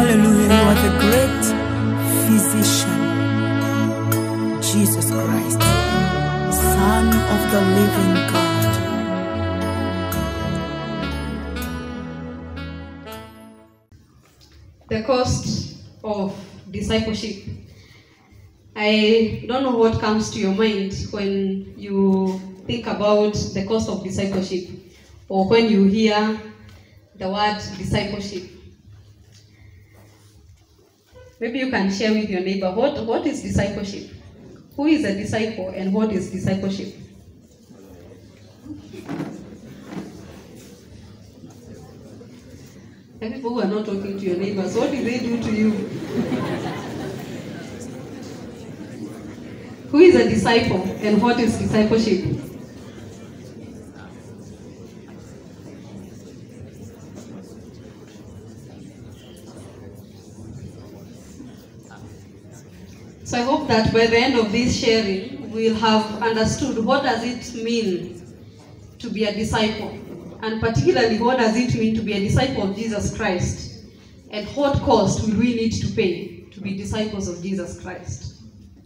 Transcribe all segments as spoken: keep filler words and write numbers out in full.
Hallelujah, you are the great physician, Jesus Christ, Son of the living God. The cost of discipleship. I don't know what comes to your mind when you think about the cost of discipleship, or when you hear the word discipleship. Maybe you can share with your neighbor, what, what is discipleship? Who is a disciple and what is discipleship? And people who are not talking to your neighbors, what did they do to you? Who is a disciple and what is discipleship? So I hope that by the end of this sharing, we'll have understood what does it mean to be a disciple, and particularly what does it mean to be a disciple of Jesus Christ, and what cost will we need to pay to be disciples of Jesus Christ.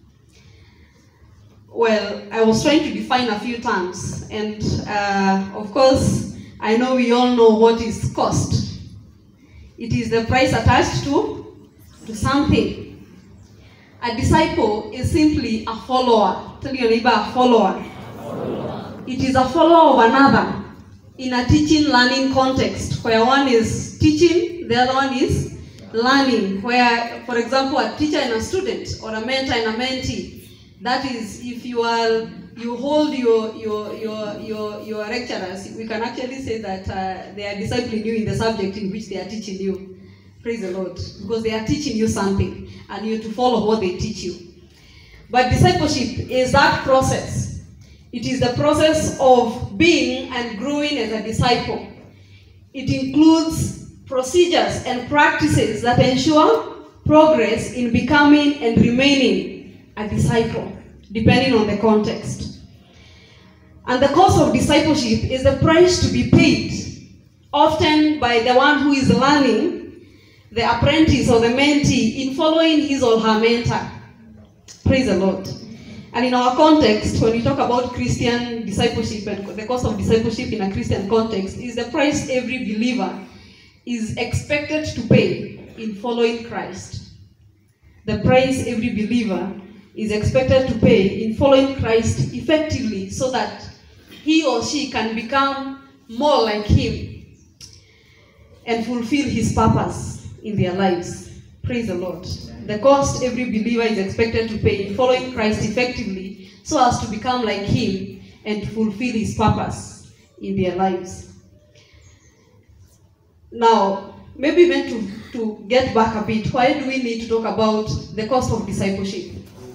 Well, I was trying to define a few terms, and uh, of course, I know we all know what is cost. It is the price attached to, to something. A disciple is simply a follower. Tell your neighbor, a follower. A follower. It is a follower of another in a teaching learning context, where one is teaching, the other one is learning. Where, for example, a teacher and a student, or a mentor and a mentee. That is, if you are you hold your your your your your lecturers, we can actually say that uh, they are discipling you in the subject in which they are teaching you. Praise the Lord, because they are teaching you something, and you have to follow what they teach you. But discipleship is that process. It is the process of being and growing as a disciple. It includes procedures and practices that ensure progress in becoming and remaining a disciple, depending on the context. And the cost of discipleship is the price to be paid, often by the one who is learning, the apprentice or the mentee, in following his or her mentor. Praise the Lord. And in our context, when we talk about Christian discipleship and the cost of discipleship in a Christian context, is the price every believer is expected to pay in following Christ. The price every believer is expected to pay in following Christ effectively, so that he or she can become more like him and fulfill his purpose in their lives. Praise the Lord. The cost every believer is expected to pay in following Christ effectively, so as to become like him and fulfill his purpose in their lives. Now, maybe even to, to get back a bit, why do we need to talk about the cost of discipleship?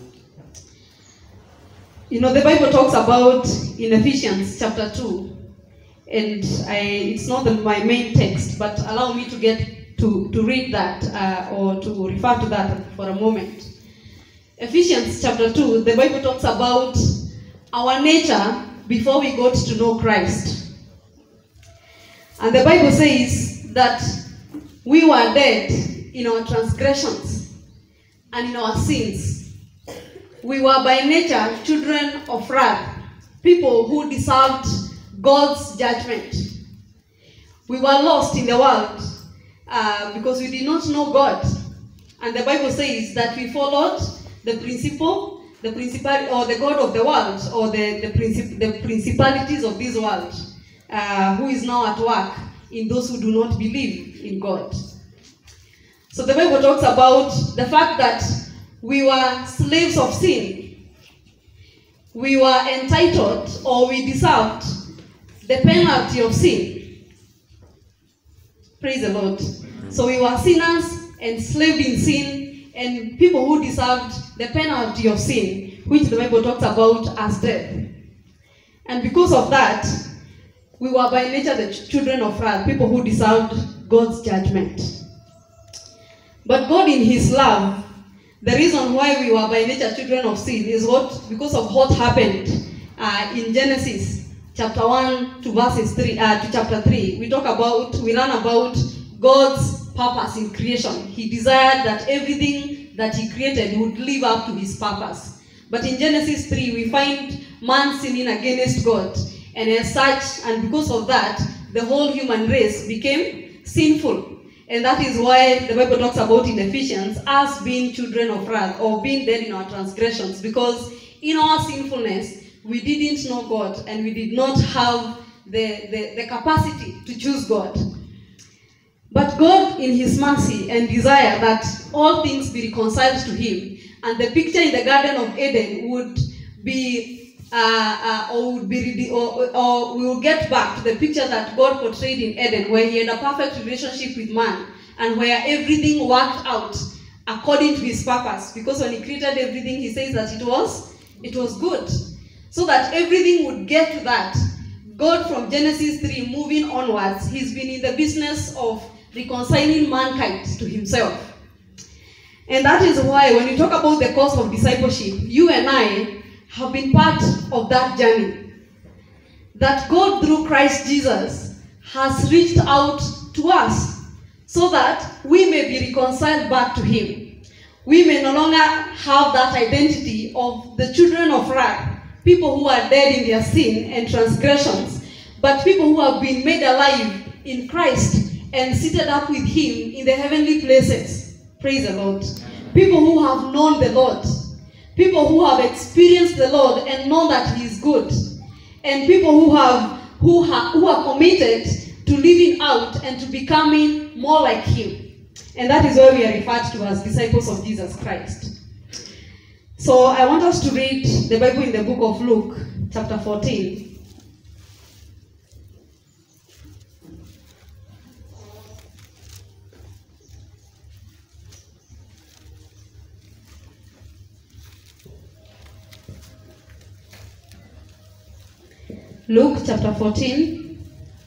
You know, the Bible talks about in Ephesians chapter two, and I, it's not the, my main text, but allow me to get To, to read that uh, or to refer to that for a moment. Ephesians chapter two, the Bible talks about our nature before we got to know Christ. And the Bible says that we were dead in our transgressions and in our sins. We were by nature children of wrath, people who deserved God's judgment. We were lost in the world Uh, because we did not know God. And the Bible says that we followed the principle, the principal, or the God of the world, or the, the, princip the principalities of this world, uh, who is now at work in those who do not believe in God. So the Bible talks about the fact that we were slaves of sin. We were entitled, or we deserved, the penalty of sin. Praise the Lord. So we were sinners, enslaved in sin, and people who deserved the penalty of sin, which the Bible talks about as death. And because of that, we were by nature the ch children of wrath, people who deserved God's judgment. But God in his love, the reason why we were by nature children of sin is what? Because of what happened uh, in Genesis chapter one to verses three, uh, to chapter three. We talk about, we learn about God's purpose in creation. He desired that everything that he created would live up to his purpose. But in Genesis three, we find man sinning against God. And as such, and because of that, the whole human race became sinful. And that is why the Bible talks about in Ephesians us being children of wrath, or being dead in our transgressions. Because in our sinfulness, we didn't know God, and we did not have the, the, the capacity to choose God. But God, in his mercy and desire that all things be reconciled to him, and the picture in the Garden of Eden would be, uh, uh, or would be, or, or we will get back to the picture that God portrayed in Eden, where he had a perfect relationship with man, and where everything worked out according to his purpose. Because when he created everything, he says that it was, it was good. So that everything would get to that. God, from Genesis three moving onwards, he's been in the business of reconciling mankind to himself. And that is why when you talk about the cost of discipleship, you and I have been part of that journey. That God, through Christ Jesus, has reached out to us so that we may be reconciled back to him. We may no longer have that identity of the children of wrath, people who are dead in their sin and transgressions, but people who have been made alive in Christ and seated up with him in the heavenly places. Praise the Lord. People who have known the Lord. People who have experienced the Lord and known that he is good. And people who have who, ha, who are committed to living out and to becoming more like him. And that is why we are referred to as disciples of Jesus Christ. So I want us to read the Bible in the book of Luke, chapter fourteen. Luke chapter fourteen,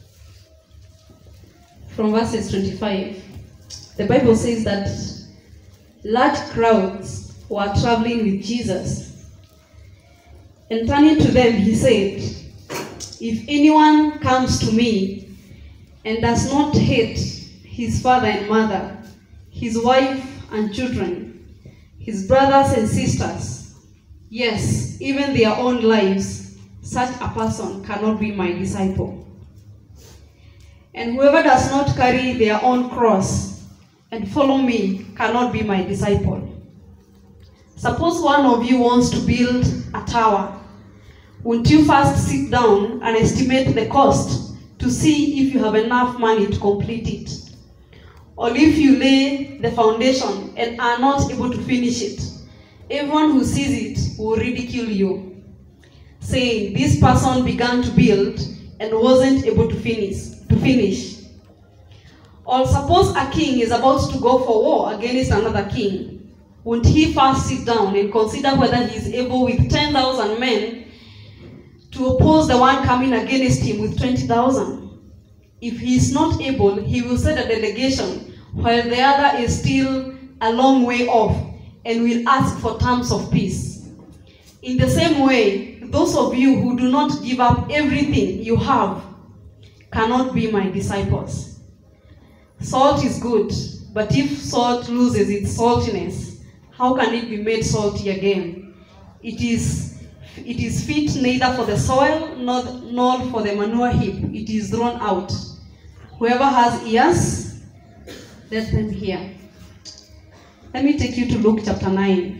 from verses twenty-five. The Bible says that large crowds were traveling with Jesus. And turning to them, he said, "If anyone comes to me and does not hate his father and mother, his wife and children, his brothers and sisters, yes, even their own lives, such a person cannot be my disciple. And whoever does not carry their own cross and follow me cannot be my disciple. Suppose one of you wants to build a tower. Won't you first sit down and estimate the cost to see if you have enough money to complete it? Or if you lay the foundation and are not able to finish it, everyone who sees it will ridicule you, saying, this person began to build and wasn't able to finish. To finish. Or suppose a king is about to go for war against another king. Won't he first sit down and consider whether he is able with ten thousand men to oppose the one coming against him with twenty thousand? If he is not able, he will send a delegation while the other is still a long way off and will ask for terms of peace. In the same way, those of you who do not give up everything you have cannot be my disciples. Salt is good, but if salt loses its saltiness, how can it be made salty again? It is, it is fit neither for the soil nor, nor for the manure heap. It is thrown out. Whoever has ears, let them hear." Let me take you to Luke chapter nine.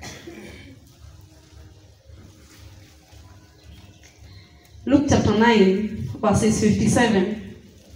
Luke chapter nine, verses fifty-seven.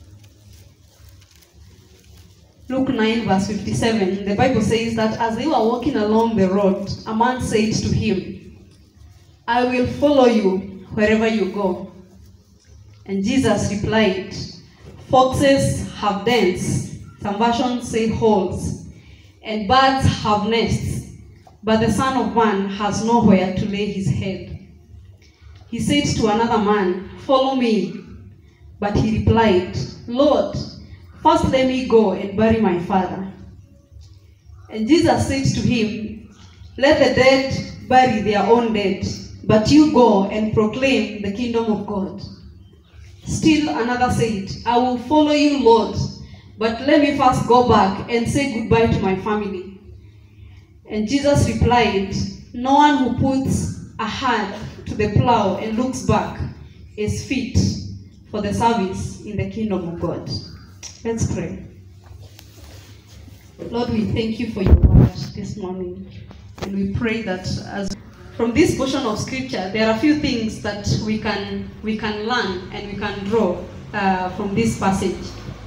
Luke nine, verse fifty-seven. The Bible says that as they were walking along the road, a man said to him, "I will follow you wherever you go." And Jesus replied, "Foxes have dens," some versions say holes, "and birds have nests, but the Son of Man has nowhere to lay his head." He said to another man, "Follow me." But he replied, "Lord, first let me go and bury my father." And Jesus said to him, "Let the dead bury their own dead, but you go and proclaim the kingdom of God." Still another said, "I will follow you, Lord, but let me first go back and say goodbye to my family. And Jesus replied, no one who puts a hand to the plow and looks back is fit for the service in the kingdom of God. Let's pray. Lord, we thank you for your word this morning. And we pray that as from this portion of scripture, there are a few things that we can we can learn and we can draw uh, from this passage.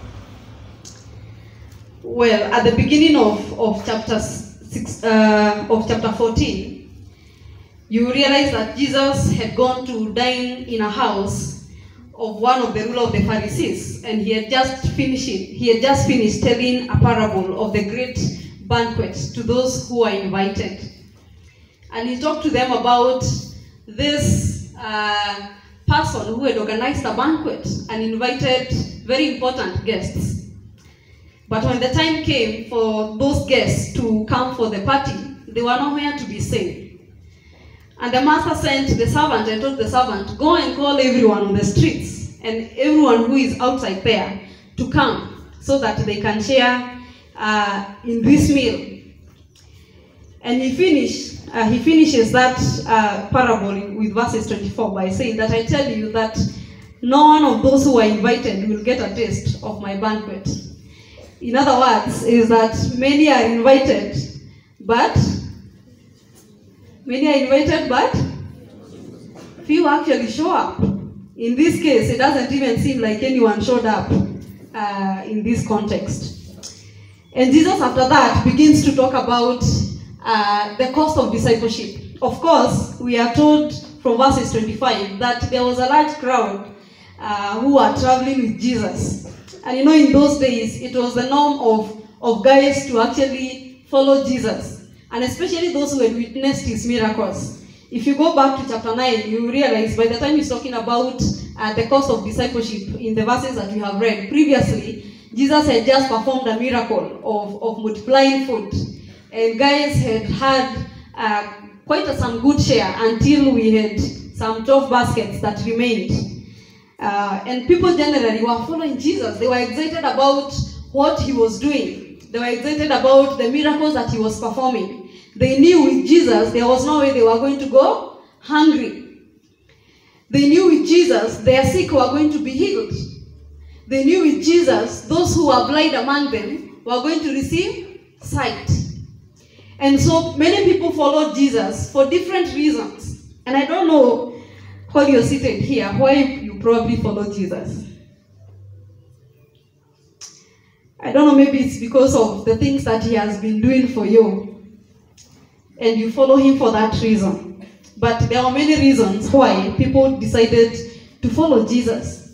Well, at the beginning of, of chapter six, uh, of chapter fourteen, you realize that Jesus had gone to dine in a house of one of the ruler of the Pharisees, and he had just finished it. He had just finished telling a parable of the great banquet to those who are invited. And he talked to them about this uh, person who had organized a banquet and invited very important guests. But when the time came for those guests to come for the party, they were nowhere to be seen. And the master sent the servant and told the servant, go and call everyone on the streets and everyone who is outside there to come so that they can share uh, in this meal. And he finished, uh, he finishes that uh, parable with verses twenty-four by saying that I tell you that no one of those who are invited will get a taste of my banquet. In other words, is that many are invited, but many are invited, but few actually show up. In this case, it doesn't even seem like anyone showed up uh, in this context. And Jesus, after that, begins to talk about uh, the cost of discipleship. Of course, we are told from verses twenty-five that there was a large crowd uh, who were traveling with Jesus. And you know, in those days, it was the norm of, of guys to actually follow Jesus, and especially those who had witnessed his miracles. If you go back to chapter nine, you realize by the time he's talking about uh, the cost of discipleship in the verses that we have read previously, Jesus had just performed a miracle of, of multiplying food. And guys had had uh, quite a, some good share until we had some twelve baskets that remained. Uh, and people generally were following Jesus. They were excited about what he was doing. They were excited about the miracles that he was performing. They knew with Jesus there was no way they were going to go hungry. They knew with Jesus their sick were going to be healed. They knew with Jesus those who were blind among them were going to receive sight. And so many people followed Jesus for different reasons. And I don't know, while you're seated here, why you probably follow Jesus. I don't know, maybe it's because of the things that he has been doing for you, and you follow him for that reason. But there are many reasons why people decided to follow Jesus.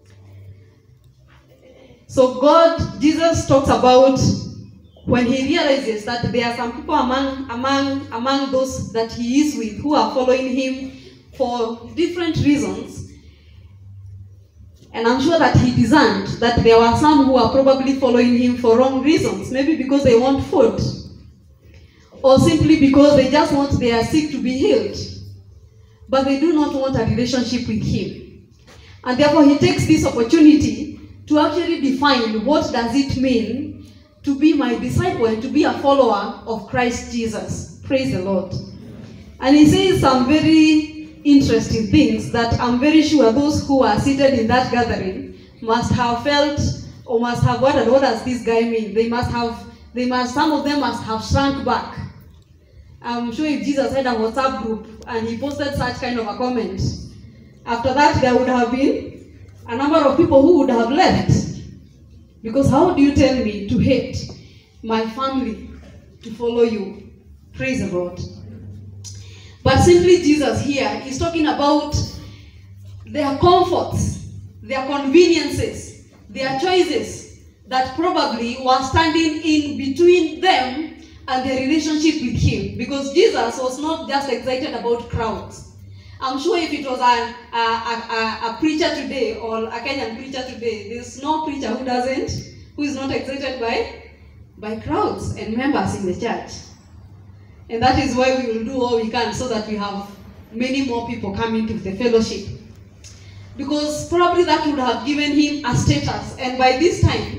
So God, Jesus talks about when he realizes that there are some people among, among, among those that he is with who are following him for different reasons. And I'm sure that he discerned that there were some who are probably following him for wrong reasons. Maybe because they want food, or simply because they just want their sick to be healed, but they do not want a relationship with him. And therefore he takes this opportunity to actually define what does it mean to be my disciple and to be a follower of Christ Jesus. Praise the Lord. And he says some very interesting things that I'm very sure those who are seated in that gathering must have felt or must have wondered, what does this guy mean? They must have, they must, some of them must have shrunk back. I'm sure if Jesus had a WhatsApp group and he posted such kind of a comment, after that there would have been a number of people who would have left. Because how do you tell me to hate my family to follow you? Praise the Lord. But simply Jesus here is talking about their comforts, their conveniences, their choices that probably were standing in between them and their relationship with him. Because Jesus was not just excited about crowds. I'm sure if it was a, a, a, a preacher today or a Kenyan preacher today, there's no preacher who doesn't, who is not excited by, by crowds and members in the church. And that is why we will do all we can so that we have many more people coming to the fellowship. Because probably that would have given him a status. And by this time,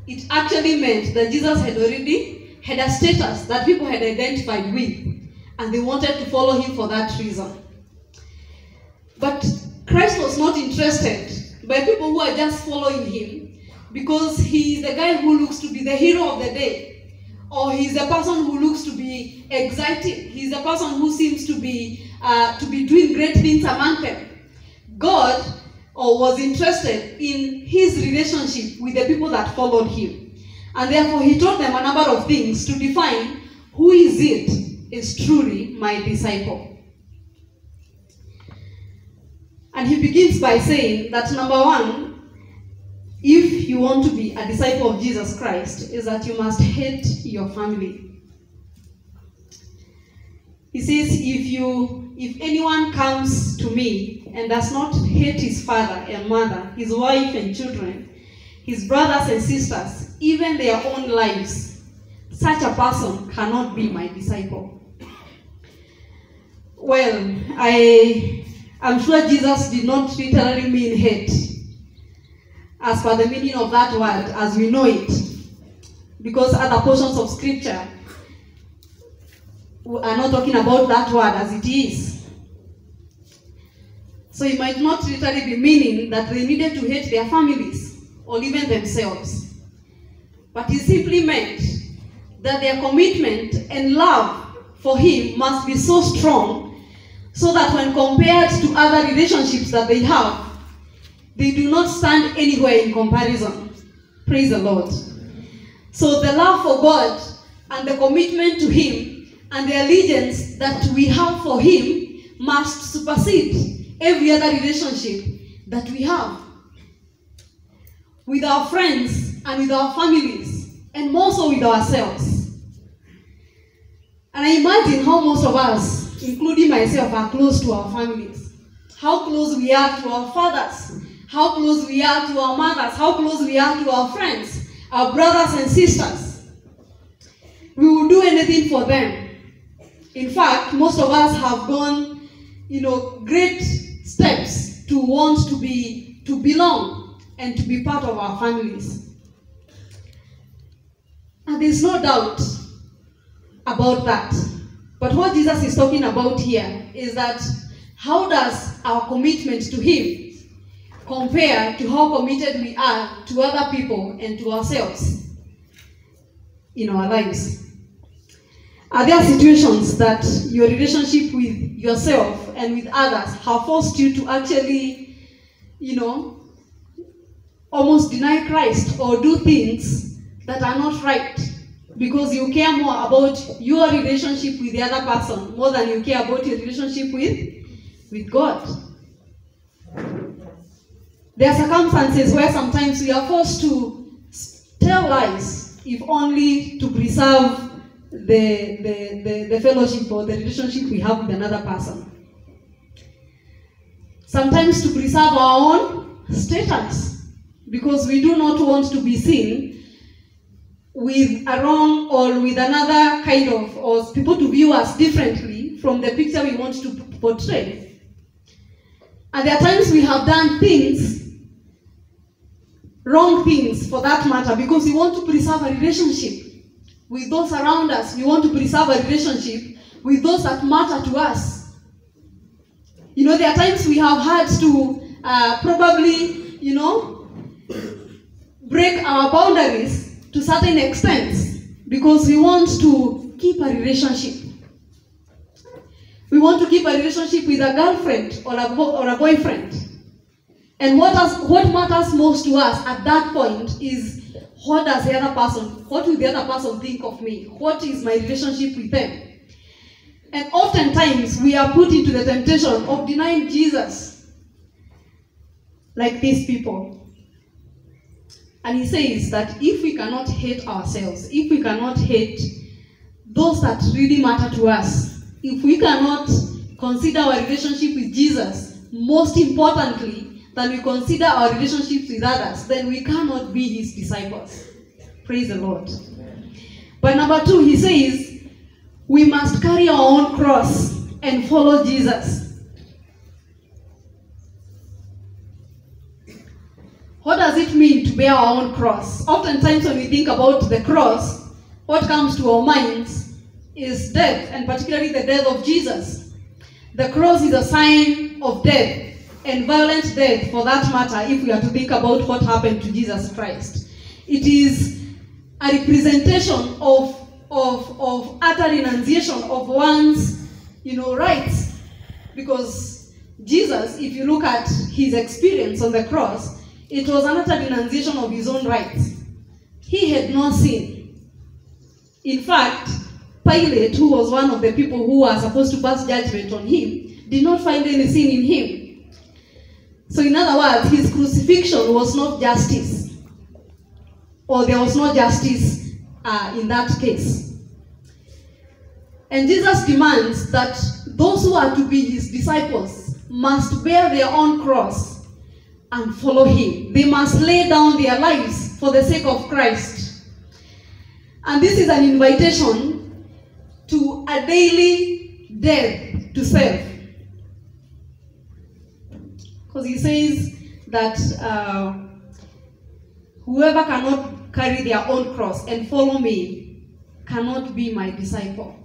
it actually meant that Jesus had already had a status that people had identified with, and they wanted to follow him for that reason. But Christ was not interested by people who are just following him because he is the guy who looks to be the hero of the day, or he's the person who looks to be exciting. He's the person who seems to be uh, to be doing great things among them. God or was interested in his relationship with the people that followed him, and therefore he taught them a number of things to define who is it is truly my disciple. And he begins by saying that number one, if you want to be a disciple of Jesus Christ, is that you must hate your family. He says, if you, if anyone comes to me and does not hate his father and mother, his wife and children, his brothers and sisters, even their own lives, such a person cannot be my disciple. Well, I... I'm sure Jesus did not literally mean hate, as per the meaning of that word, as we know it, because other portions of scripture are not talking about that word as it is. So it might not literally be meaning that they needed to hate their families or even themselves, but it simply meant that their commitment and love for him must be so strong so that when compared to other relationships that they have, they do not stand anywhere in comparison. Praise the Lord. So the love for God and the commitment to him and the allegiance that we have for him must supersede every other relationship that we have with our friends and with our families, and more so with ourselves. And I imagine how most of us, including myself, are close to our families. How close we are to our fathers. How close we are to our mothers. How close we are to our friends, our brothers and sisters. We will do anything for them. In fact, most of us have gone, you know, great steps to want to be, to belong and to be part of our families. And there's no doubt about that. But what Jesus is talking about here is that how does our commitment to him compare to how committed we are to other people and to ourselves in our lives? Are there situations that your relationship with yourself and with others have forced you to actually, you know, almost deny Christ or do things that are not right, because you care more about your relationship with the other person more than you care about your relationship with, with God? There are circumstances where sometimes we are forced to tell lies, if only to preserve the, the, the, the fellowship or the relationship we have with another person. Sometimes to preserve our own status, because we do not want to be seen with a wrong or with another kind of, or people to view us differently from the picture we want to portray. And there are times we have done things, wrong things for that matter, because we want to preserve a relationship with those around us. We want to preserve a relationship with those that matter to us. You know, there are times we have had to uh, probably, you know, break our boundaries to certain extents because we want to keep a relationship. We want to keep a relationship with a girlfriend or a, bo or a boyfriend. And what, has, what matters most to us at that point is, what does the other person, what will the other person think of me? What is my relationship with them? And oftentimes we are put into the temptation of denying Jesus, like these people. And he says that if we cannot hate ourselves, if we cannot hate those that really matter to us, if we cannot consider our relationship with Jesus, most importantly, than we consider our relationships with others, then we cannot be his disciples. Praise the Lord. But number two, he says, we must carry our own cross and follow Jesus. What does does it mean to bear our own cross? Oftentimes when we think about the cross, what comes to our minds is death, and particularly the death of Jesus. The cross is a sign of death, and violent death for that matter, if we are to think about what happened to Jesus Christ. It is a representation of, of, of utter renunciation of one's, you know, rights. Because Jesus, if you look at his experience on the cross, it was an utter renunciation of his own rights. He had no sin. In fact, Pilate, who was one of the people who were supposed to pass judgment on him, did not find any sin in him. So in other words, his crucifixion was not justice, or there was no justice uh, in that case. And Jesus demands that those who are to be his disciples must bear their own cross and follow him. They must lay down their lives for the sake of Christ. And this is an invitation to a daily death to self. Because he says that uh, whoever cannot carry their own cross and follow me cannot be my disciple.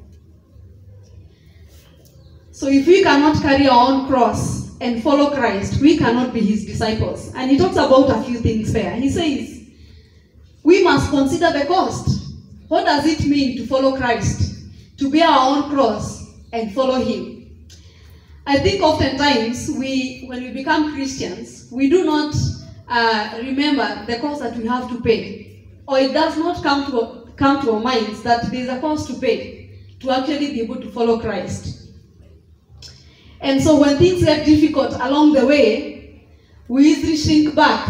So if we cannot carry our own cross and follow Christ, we cannot be his disciples. And he talks about a few things there. He says, we must consider the cost. What does it mean to follow Christ? To bear our own cross and follow him. I think oftentimes, we, when we become Christians, we do not uh, remember the cost that we have to pay. Or it does not come to, come to our minds that there is a cost to pay to actually be able to follow Christ. And so when things get difficult along the way, we easily shrink back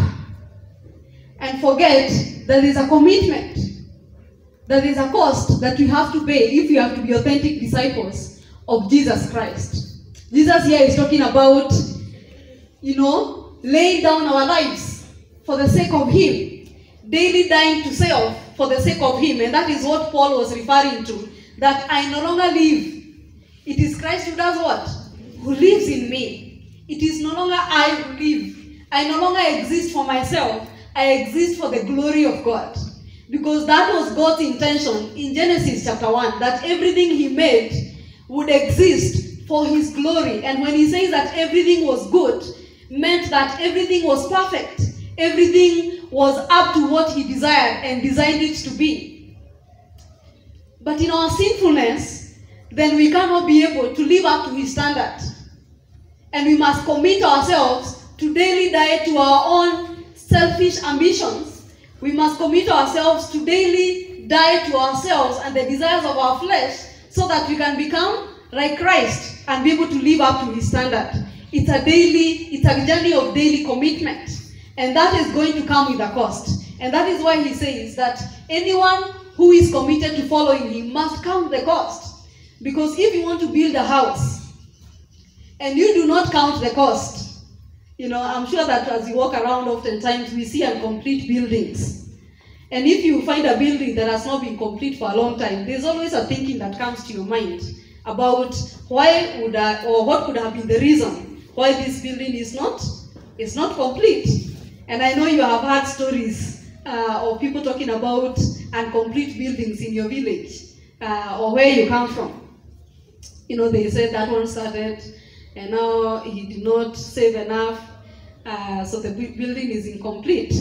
and forget that there's a commitment, that there's a cost that we have to pay if we have to be authentic disciples of Jesus Christ. Jesus here is talking about, you know, laying down our lives for the sake of him, daily dying to self for the sake of him. And that is what Paul was referring to, that I no longer live. It is Christ who does what? Who lives in me. It is no longer I who live. I no longer exist for myself. I exist for the glory of God. Because that was God's intention in Genesis chapter one, that everything he made would exist for his glory. And when he says that everything was good, meant that everything was perfect. Everything was up to what he desired and designed it to be. But in our sinfulness, then we cannot be able to live up to his standard. And we must commit ourselves to daily die to our own selfish ambitions. We must commit ourselves to daily die to ourselves and the desires of our flesh so that we can become like Christ and be able to live up to his standard. It's a daily, it's a journey of daily commitment. And that is going to come with a cost. And that is why he says that anyone who is committed to following him must count the cost. Because if you want to build a house and you do not count the cost, you know, I'm sure that as you walk around oftentimes we see incomplete buildings. And if you find a building that has not been complete for a long time, there's always a thinking that comes to your mind about why would I, or what could have been the reason why this building is not, is not complete. And I know you have heard stories uh, of people talking about incomplete buildings in your village uh, or where you come from. You know, they said that one started, and now he did not save enough, uh, so the building is incomplete.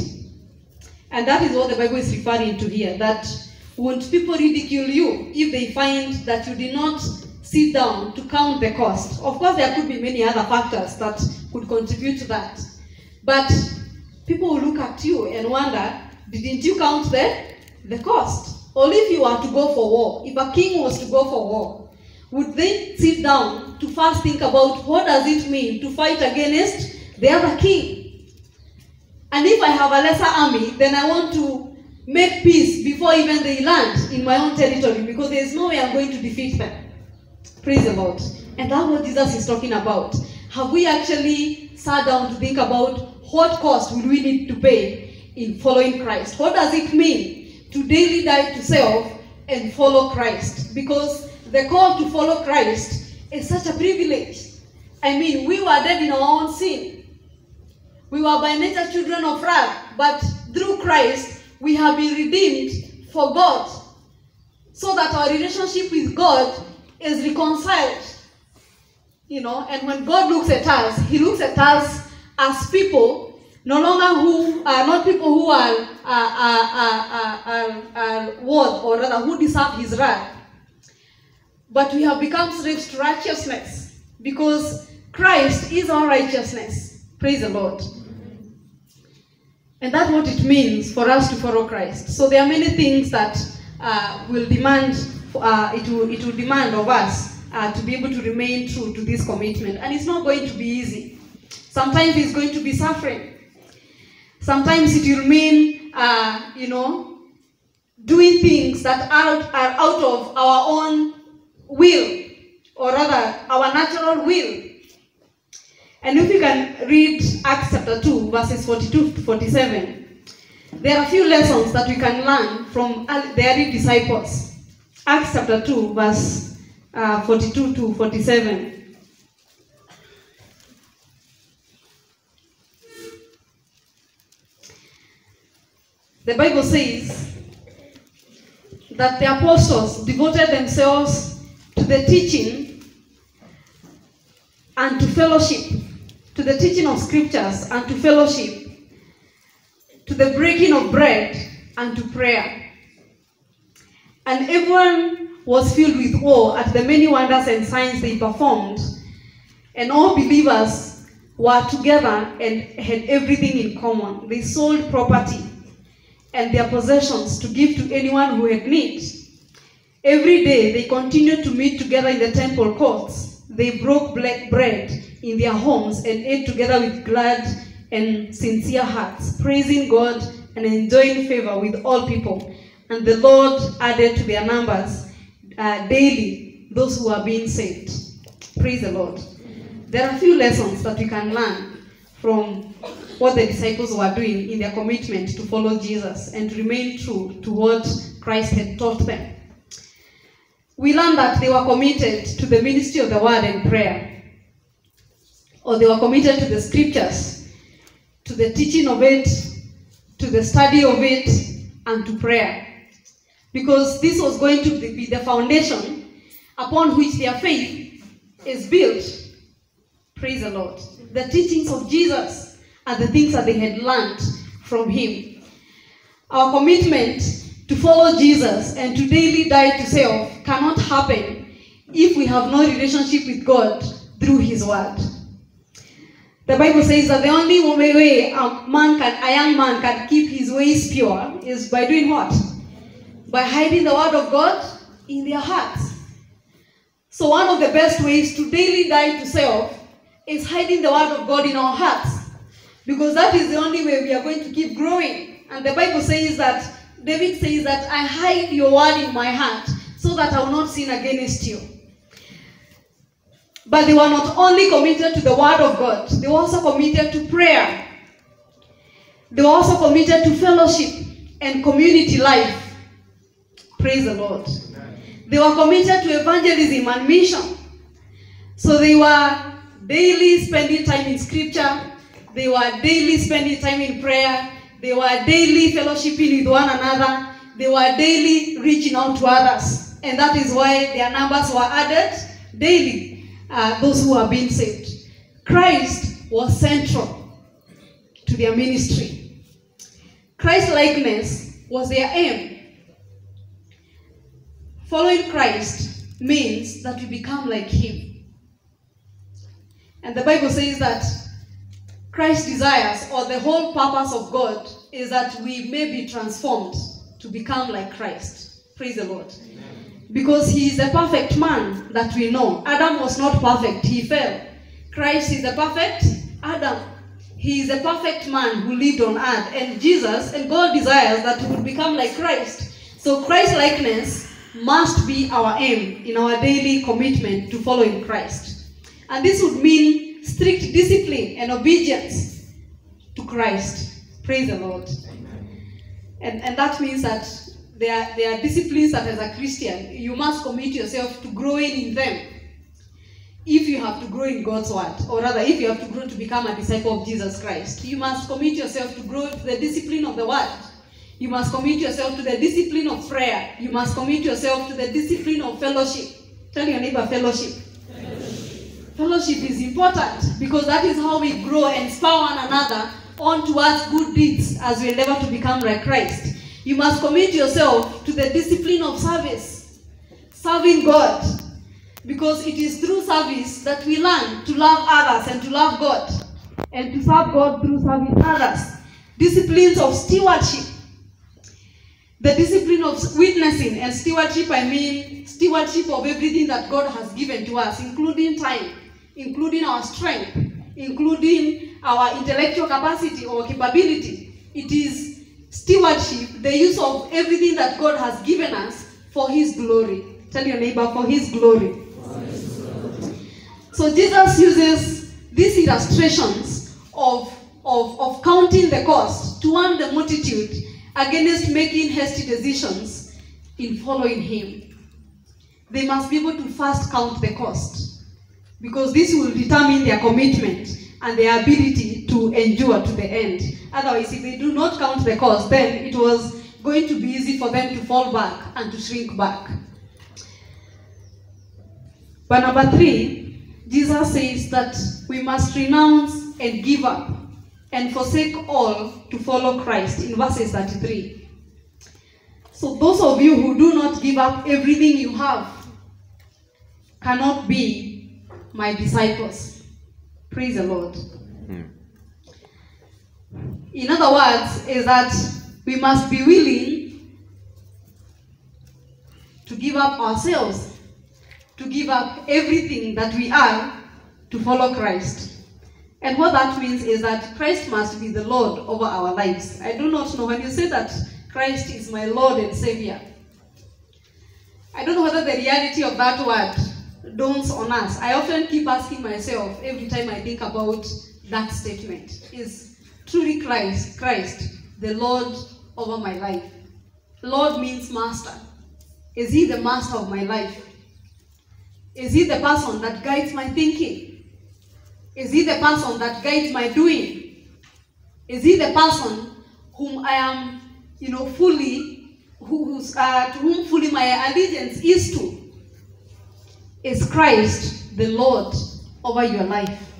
And that is what the Bible is referring to here, that won't people ridicule you if they find that you did not sit down to count the cost? Of course, there could be many other factors that could contribute to that. But people will look at you and wonder, didn't you count the, the cost? Or if you were to go for war, if a king was to go for war, would they sit down to first think about what does it mean to fight against the other king? And if I have a lesser army, then I want to make peace before even they land in my own territory, because there is no way I'm going to defeat them. Praise the Lord. And that's what Jesus is talking about. Have we actually sat down to think about what cost will we need to pay in following Christ? What does it mean to daily die to self and follow Christ? Because the call to follow Christ is such a privilege. I mean, we were dead in our own sin. We were by nature children of wrath, but through Christ, we have been redeemed for God, so that our relationship with God is reconciled. You know, and when God looks at us, he looks at us as people, no longer who are not people who are, are, are, are, are, are worth, or rather who deserve his wrath. But we have become slaves to righteousness, because Christ is our righteousness. Praise the Lord. And that's what it means for us to follow Christ. So there are many things that uh, will demand, uh, it, will, it will demand of us uh, to be able to remain true to this commitment. And it's not going to be easy. Sometimes it's going to be suffering. Sometimes it will mean, uh, you know, doing things that are, are out of our own will, or rather our natural will. And if you can read Acts chapter two, verses forty-two to forty-seven, there are a few lessons that we can learn from the early disciples. Acts chapter two, verse uh, forty-two to forty-seven. The Bible says that the apostles devoted themselves to the teaching and to fellowship, to the teaching of scriptures and to fellowship, to the breaking of bread and to prayer. And everyone was filled with awe at the many wonders and signs they performed. And all believers were together and had everything in common. They sold property and their possessions to give to anyone who had need. Every day they continued to meet together in the temple courts. They broke bread in their homes and ate together with glad and sincere hearts, praising God and enjoying favor with all people. And the Lord added to their numbers uh, daily those who are being saved. Praise the Lord. There are a few lessons that we can learn from what the disciples were doing in their commitment to follow Jesus and to remain true to what Christ had taught them. We learn that they were committed to the ministry of the word and prayer, or they were committed to the scriptures, to the teaching of it, to the study of it, and to prayer. Because this was going to be the foundation upon which their faith is built. Praise the Lord. The teachings of Jesus are the things that they had learned from him. Our commitment to follow Jesus and to daily die to self cannot happen if we have no relationship with God through his word. The Bible says that the only way a man can, a young man can keep his ways pure is by doing what? By hiding the word of God in their hearts. So one of the best ways to daily die to self is hiding the word of God in our hearts, because that is the only way we are going to keep growing. And the Bible says that, David says that I hide your word in my heart so that I will not sin against you. But they were not only committed to the word of God, they were also committed to prayer. They were also committed to fellowship and community life. Praise the Lord. They were committed to evangelism and mission. So they were daily spending time in scripture. They were daily spending time in prayer. They were daily fellowshipping with one another. They were daily reaching out to others. And that is why their numbers were added daily, uh, those who are being saved. Christ was central to their ministry. Christ-likeness was their aim. Following Christ means that we become like him. And the Bible says that Christ desires, or the whole purpose of God, is that we may be transformed to become like Christ. Praise the Lord. Amen. Because he is the perfect man that we know. Adam was not perfect, he fell. Christ is the perfect Adam. He is the perfect man who lived on earth. And Jesus, and God desires that we would become like Christ. So Christ-likeness must be our aim in our daily commitment to following Christ. And this would mean strict discipline and obedience to Christ. Praise the Lord. And, and that means that there are, there are disciplines that as a Christian, you must commit yourself to growing in them. if you have to grow in God's word, or rather, if you have to grow to become a disciple of Jesus Christ, you must commit yourself to grow to the discipline of the word. You must commit yourself to the discipline of prayer. You must commit yourself to the discipline of fellowship. Tell your neighbor, fellowship. Fellowship, fellowship is important because that is how we grow and spur one another on towards good deeds as we endeavor to become like Christ. You must commit yourself to the discipline of service, serving God, because it is through service that we learn to love others and to love God, and to serve God through serving others. Disciplines of stewardship. The discipline of witnessing and stewardship, I mean stewardship of everything that God has given to us, including time, including our strength, including our intellectual capacity or capability. It is stewardship, the use of everything that God has given us for His glory. Tell your neighbor, for His glory. For His glory. So Jesus uses these illustrations of, of, of counting the cost to warn the multitude against making hasty decisions in following Him. They must be able to first count the cost, because this will determine their commitment and their ability to endure to the end. Otherwise, if they do not count the cost, then it was going to be easy for them to fall back and to shrink back. But number three, Jesus says that we must renounce and give up and forsake all to follow Christ in verses thirty-three. So those of you who do not give up everything you have cannot be my disciples. Praise the Lord. Mm. In other words, is that we must be willing to give up ourselves, to give up everything that we are to follow Christ. And what that means is that Christ must be the Lord over our lives. I do not know, when you say that Christ is my Lord and Savior, I don't know whether the reality of that word dawns on us. I often keep asking myself every time I think about that statement. Is truly Christ, Christ, the Lord over my life? Lord means master. Is He the master of my life? Is He the person that guides my thinking? Is He the person that guides my doing? Is He the person whom I am, you know, fully, who's, uh, to whom fully my allegiance is to? Is Christ the Lord over your life?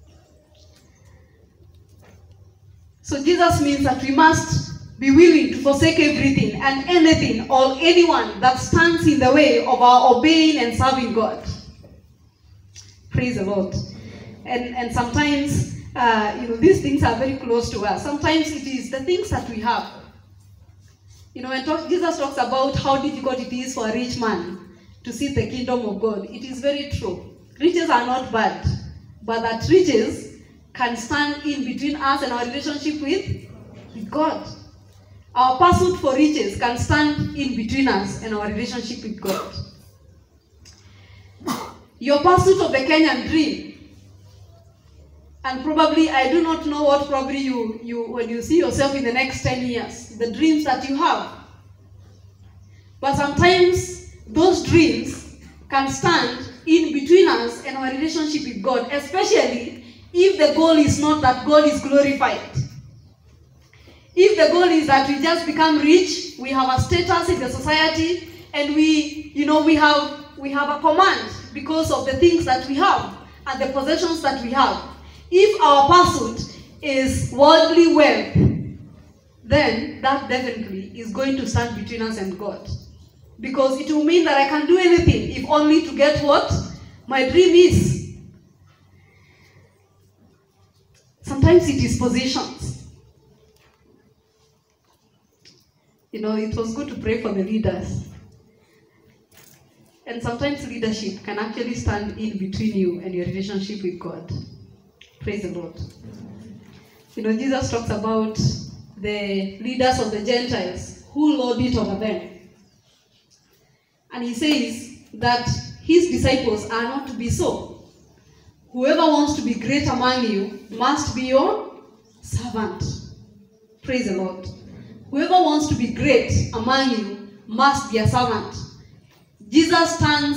So Jesus means that we must be willing to forsake everything and anything or anyone that stands in the way of our obeying and serving God. Praise the Lord. And, and sometimes, uh, you know, these things are very close to us. Sometimes it is the things that we have. You know, when talk, Jesus talks about how difficult it is for a rich man to see the kingdom of God, it is very true. Riches are not bad, but that riches can stand in between us and our relationship with, with God. Our pursuit for riches can stand in between us and our relationship with God. Your pursuit of the Kenyan dream, and probably, I do not know what probably you, you, when you see yourself in the next ten years, the dreams that you have. But sometimes those dreams can stand in between us and our relationship with God, especially if the goal is not that God is glorified. If the goal is that we just become rich, we have a status in the society, and we, you know, we have, we have a command because of the things that we have and the possessions that we have. If our pursuit is worldly wealth, then that definitely is going to stand between us and God. Because it will mean that I can do anything if only to get what my dream is. Sometimes it is positions. You know, it was good to pray for the leaders. And sometimes leadership can actually stand in between you and your relationship with God. Praise the Lord. You know, Jesus talks about the leaders of the Gentiles who lord it over them. And he says that his disciples are not to be so. Whoever wants to be great among you must be your servant. Praise the Lord. Whoever wants to be great among you must be a servant. Jesus stands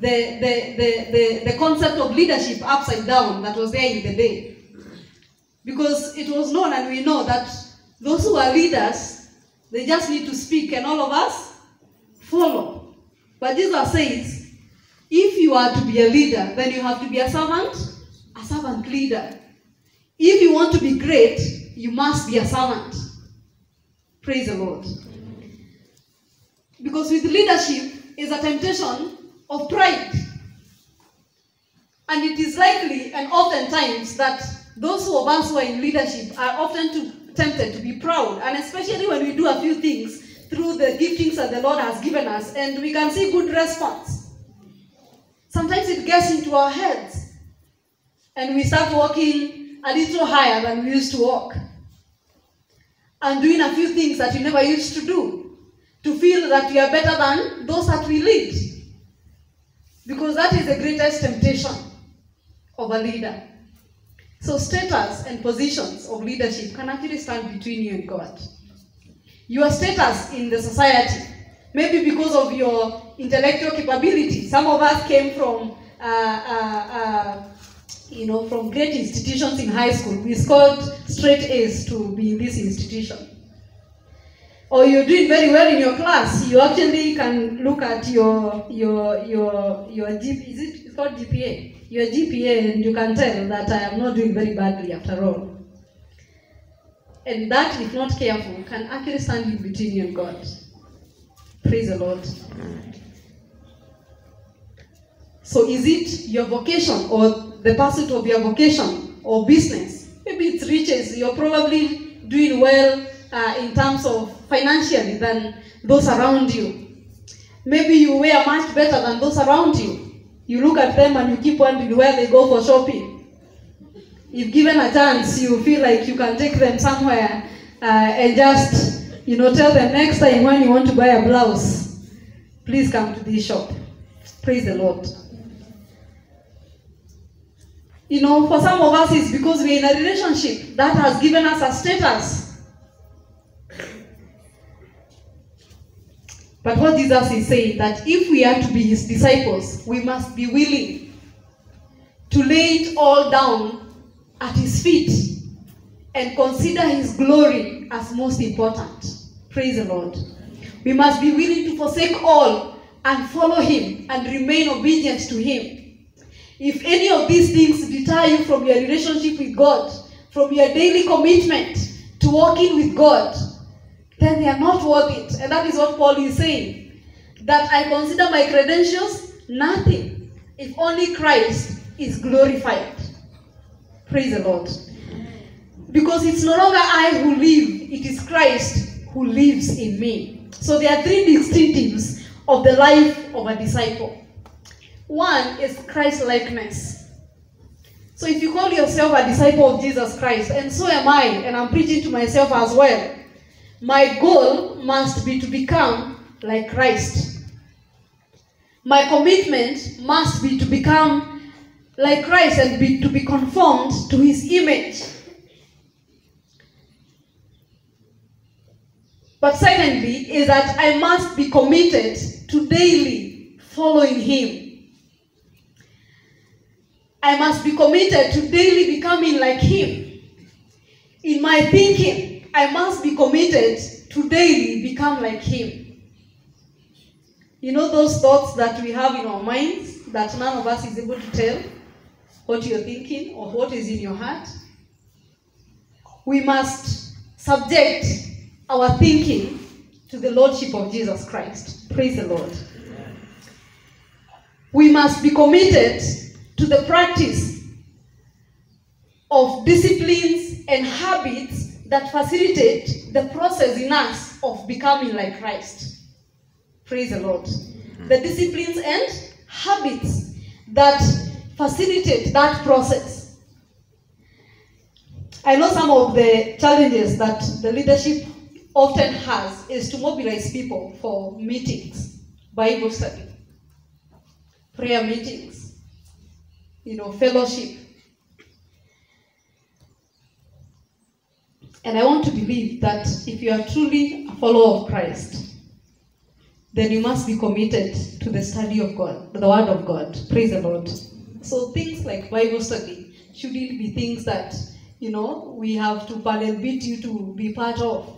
the, the, the, the, the concept of leadership upside down that was there in the day. Because it was known, and we know, that those who are leaders, they just need to speak and all of us follow. But Jesus says, if you are to be a leader, then you have to be a servant, a servant leader. If you want to be great, you must be a servant. Praise the Lord. Because with leadership is a temptation of pride. And it is likely and oftentimes that those of us who are in leadership are often too tempted to be proud. And especially when we do a few things through the giftings that the Lord has given us and we can see good response. Sometimes it gets into our heads and we start walking a little higher than we used to walk. And doing a few things that we never used to do. To feel that we are better than those that we lead. Because that is the greatest temptation of a leader. So status and positions of leadership can actually stand between you and God. Your status in the society, maybe because of your intellectual capability. Some of us came from, uh, uh, uh, you know, from great institutions in high school. We scored straight A's to be in this institution. Or you're doing very well in your class. You actually can look at your your your your G P A. Is it it's called G P A? Your G P A, and you can tell that I am not doing very badly after all. And that, if not careful, can actually stand in between you and God. Praise the Lord. So is it your vocation or the pursuit of your vocation or business? Maybe it's riches. You're probably doing well uh, in terms of financially than those around you. Maybe you wear much better than those around you. You look at them and you keep wondering where they go for shopping. If given a chance, you feel like you can take them somewhere uh, and just, you know, tell them next time when you want to buy a blouse, please come to this shop. Praise the Lord. You know, for some of us, it's because we're in a relationship that has given us a status. But what Jesus is saying, that if we are to be his disciples, we must be willing to lay it all down at his feet and consider his glory as most important. Praise the Lord. We must be willing to forsake all and follow him and remain obedient to him. If any of these things deter you from your relationship with God, from your daily commitment to walking with God, then they are not worth it. And that is what Paul is saying. That I consider my credentials nothing if only Christ is glorified. Praise the Lord. Because it's no longer I who live, it is Christ who lives in me. So there are three distinctives of the life of a disciple. One is Christ-likeness. So if you call yourself a disciple of Jesus Christ, and so am I, and I'm preaching to myself as well, my goal must be to become like Christ. My commitment must be to become like Christ and be, to be conformed to his image. But secondly, is that I must be committed to daily following him. I must be committed to daily becoming like him. In my thinking, I must be committed to daily become like him. You know those thoughts that we have in our minds that none of us is able to tell what you're thinking or what is in your heart? We must subject our thinking to the Lordship of Jesus Christ. Praise the Lord. We must be committed to the practice of disciplines and habits that facilitate the process in us of becoming like Christ. Praise the Lord. The disciplines and habits that facilitate that process. I know some of the challenges that the leadership often has is to mobilize people for meetings, Bible study, prayer meetings, you know, fellowship. And I want to believe that if you are truly a follower of Christ, then you must be committed to the study of God, the Word of God. Praise the Lord. So things like Bible study shouldn't be things that, you know, we have to palpate you to be part of.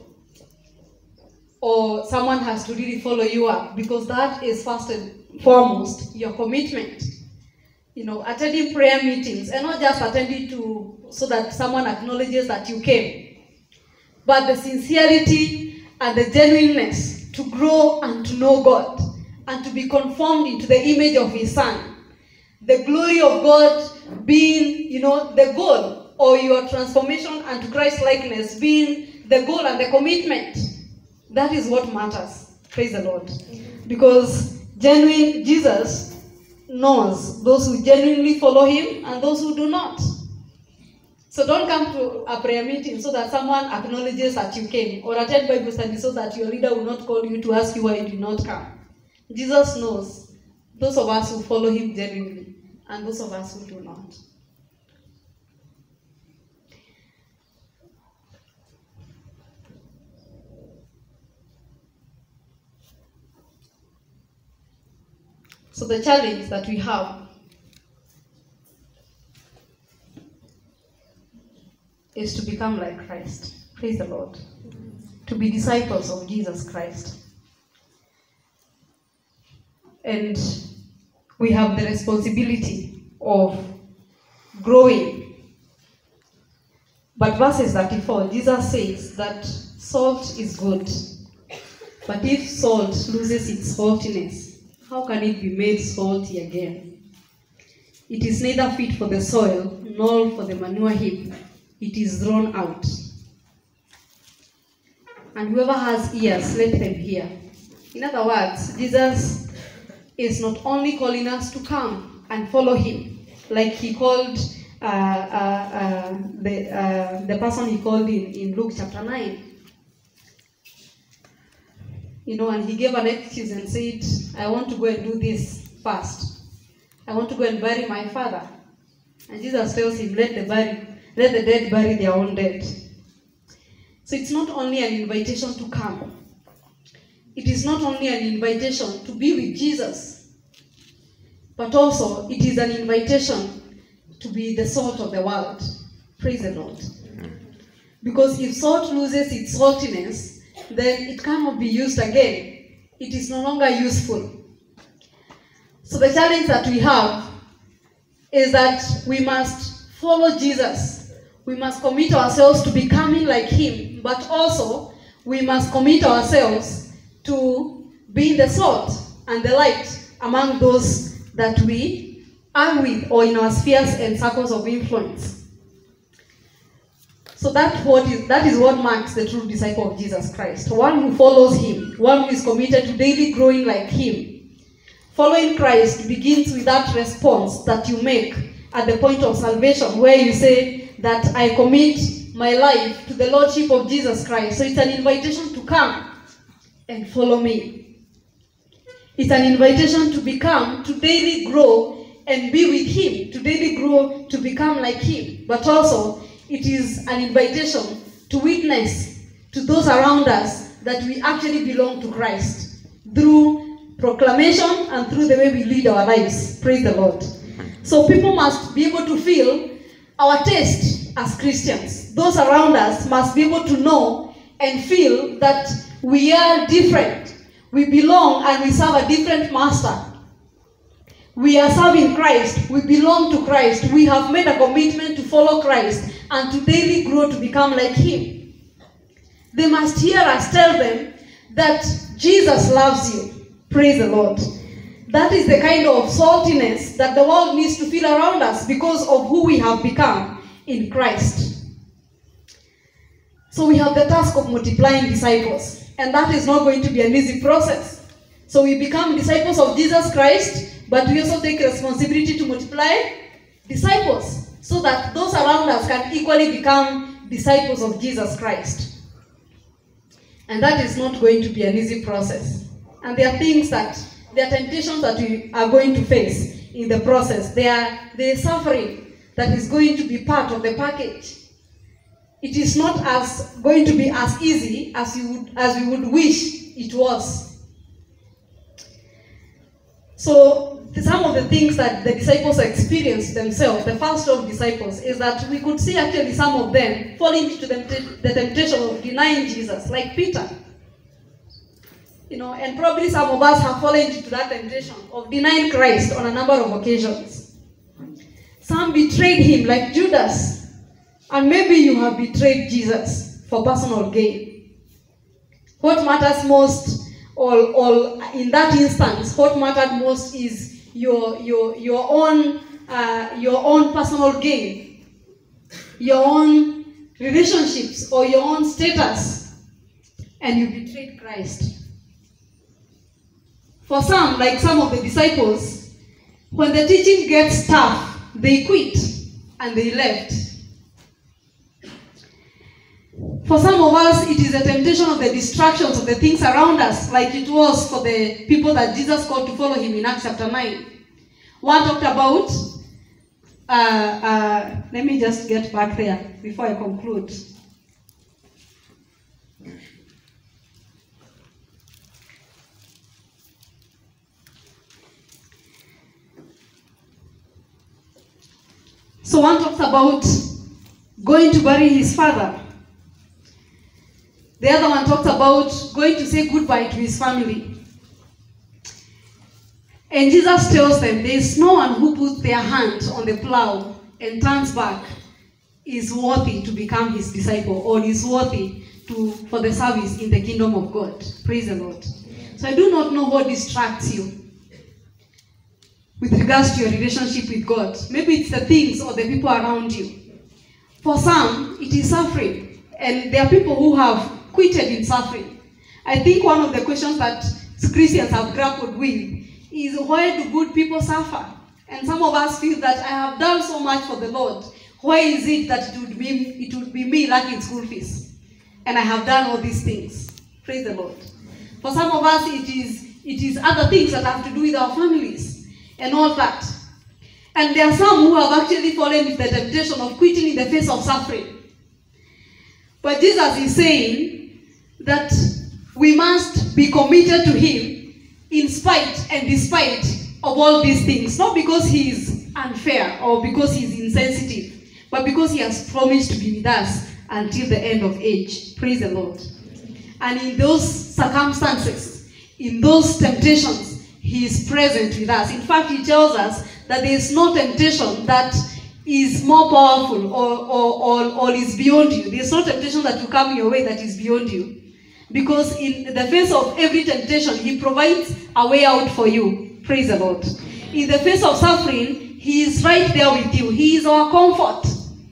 Or someone has to really follow you up, because that is first and foremost your commitment. You know, attending prayer meetings, and not just attending to so that someone acknowledges that you came, but the sincerity and the genuineness to grow and to know God and to be conformed into the image of His Son. The glory of God being, you know, the goal, or your transformation unto Christ likeness being the goal and the commitment. That is what matters. Praise the Lord. Because genuine Jesus knows those who genuinely follow Him and those who do not. So don't come to a prayer meeting so that someone acknowledges that you came, or attend Bible study so that your leader will not call you to ask you why you did not come. Jesus knows those of us who follow Him genuinely and those of us who do not. So the challenge that we have is to become like Christ. Praise the Lord. To be disciples of Jesus Christ. And we have the responsibility of growing. But verses thirty-four, Jesus says that salt is good. But if salt loses its saltiness, how can it be made salty again? It is neither fit for the soil nor for the manure heap. It is thrown out. And whoever has ears, let them hear. In other words, Jesus is not only calling us to come and follow Him, like He called uh, uh, uh, the, uh, the person He called in, in Luke chapter nine. You know, and He gave an excuse and said, I want to go and do this first. I want to go and bury my father. And Jesus tells him, let the, bury, let the dead bury their own dead. So it's not only an invitation to come. It is not only an invitation to be with Jesus, but also it is an invitation to be the salt of the world. Praise the Lord. Because if salt loses its saltiness, then it cannot be used again. It is no longer useful. So the challenge that we have is that we must follow Jesus. We must commit ourselves to becoming like Him, but also we must commit ourselves to being the salt and the light among those that we are with, or in our spheres and circles of influence. So that, what is, that is what marks the true disciple of Jesus Christ. One who follows Him, one who is committed to daily growing like Him. Following Christ begins with that response that you make at the point of salvation, where you say that I commit my life to the Lordship of Jesus Christ. So it's an invitation to come and follow me. It's an invitation to become, to daily grow and be with Him, to daily grow, to become like Him. But also, it is an invitation to witness to those around us that we actually belong to Christ through proclamation and through the way we lead our lives. Praise the Lord. So people must be able to feel our taste as Christians. Those around us must be able to know and feel that we are different. We belong and we serve a different master. We are serving Christ. We belong to Christ. We have made a commitment to follow Christ and to daily grow to become like Him. They must hear us tell them that Jesus loves you. Praise the Lord. That is the kind of saltiness that the world needs to feel around us because of who we have become in Christ. So we have the task of multiplying disciples, and that is not going to be an easy process. So we become disciples of Jesus Christ, but we also take responsibility to multiply disciples so that those around us can equally become disciples of Jesus Christ. And that is not going to be an easy process. And there are things that, there are temptations that we are going to face in the process. There are, there is suffering that is going to be part of the package. It is not as going to be as easy as you would, as we would wish it was. So some of the things that the disciples experienced themselves, the first of disciples, is that we could see actually some of them falling into the, the temptation of denying Jesus, like Peter. You know, and probably some of us have fallen into that temptation of denying Christ on a number of occasions. Some betrayed him, like Judas. And maybe you have betrayed Jesus for personal gain. What matters most, or, or in that instance, what mattered most is your your your own uh, your own personal gain, your own relationships, or your own status, and you betrayed Christ. For some, like some of the disciples, when the teaching gets tough, they quit and they left. For some of us, it is a temptation of the distractions of the things around us, like it was for the people that Jesus called to follow him in Acts chapter nine. One talked about, uh, uh, let me just get back there before I conclude. So one talks about going to bury his father. The other one talks about going to say goodbye to his family. And Jesus tells them there is no one who puts their hand on the plow and turns back is worthy to become his disciple, or is worthy to for the service in the kingdom of God. Praise the Lord. So I do not know what distracts you with regards to your relationship with God. Maybe it's the things or the people around you. For some, it is suffering. And there are people who have quitted in suffering. I think one of the questions that Christians have grappled with is, why do good people suffer? And some of us feel that I have done so much for the Lord. Why is it that it would be, it would be me lacking school fees? And I have done all these things. Praise the Lord. For some of us, it is, it is other things that have to do with our families and all that. And there are some who have actually fallen into the temptation of quitting in the face of suffering. But Jesus is saying that we must be committed to him in spite and despite of all these things. Not because he is unfair or because he is insensitive, but because he has promised to be with us until the end of age. Praise the Lord. And in those circumstances, in those temptations, he is present with us. In fact, he tells us that there is no temptation that is more powerful or, or, or, or is beyond you. There is no temptation that will come your way that is beyond you. Because in the face of every temptation, he provides a way out for you. Praise the Lord. In the face of suffering, he is right there with you. He is our comfort.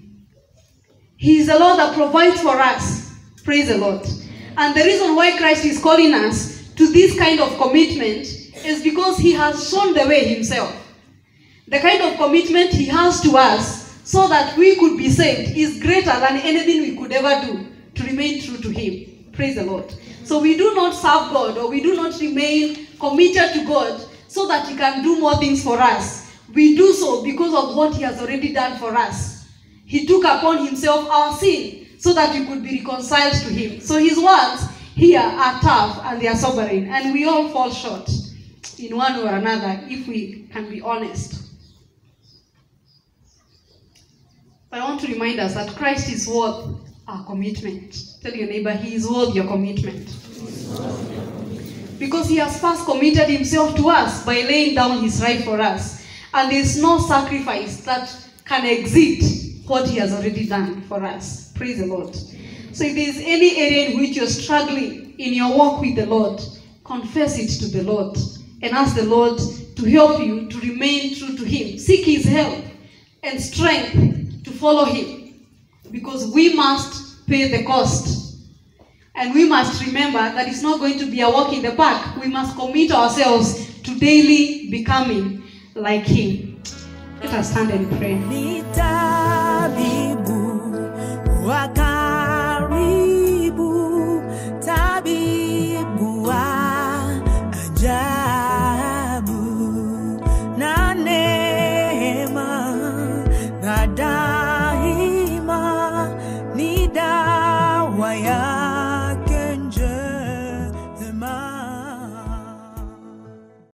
He is the Lord that provides for us. Praise the Lord. And the reason why Christ is calling us to this kind of commitment is because he has shown the way himself. The kind of commitment he has to us so that we could be saved is greater than anything we could ever do to remain true to him. Praise the Lord. So we do not serve God, or we do not remain committed to God so that he can do more things for us. We do so because of what he has already done for us. He took upon himself our sin so that we could be reconciled to him. So his words here are tough and they are sobering, and we all fall short in one or another if we can be honest. But I want to remind us that Christ is worth our commitment. Tell your neighbor, he is worth your commitment. Because he has first committed himself to us by laying down his life for us. And there is no sacrifice that can exceed what he has already done for us. Praise the Lord. So if there is any area in which you're struggling in your walk with the Lord, confess it to the Lord and ask the Lord to help you to remain true to him. Seek his help and strength to follow him, because we must pay the cost. And we must remember that it's not going to be a walk in the park. We must commit ourselves to daily becoming like him. Let us stand and pray.